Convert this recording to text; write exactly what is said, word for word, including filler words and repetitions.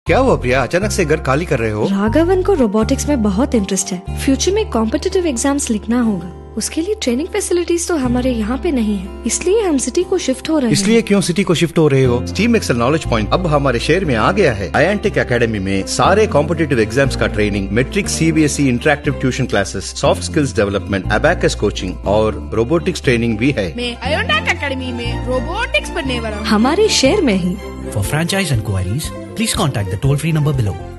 क्या हुआ प्रिया, अचानक से घर खाली कर रहे हो? राघवन को रोबोटिक्स में बहुत इंटरेस्ट है। फ्यूचर में कॉम्पिटिटिव एग्जाम्स लिखना होगा। उसके लिए ट्रेनिंग फैसिलिटीज तो हमारे यहाँ पे नहीं है, इसलिए हम सिटी को शिफ्ट हो रहे हैं। इसलिए क्यों सिटी को शिफ्ट हो रहे हो? स्टीम एक्सेल नॉलेज पॉइंट अब हमारे शहर में आ गया है। आईएनटेक एकेडमी में सारे कॉम्पिटिटिव एग्जाम्स का training, matric, CBSE interactive tuition classes, soft skills development, abacus coaching और रोबोटिक्स ट्रेनिंग भी है। मैं आईएनटेक एकेडमी में रोबोटिक्स पढ़ने वाला हूँ, हमारे शहर में ही। For franchise enquiries, please contact the toll-free number below.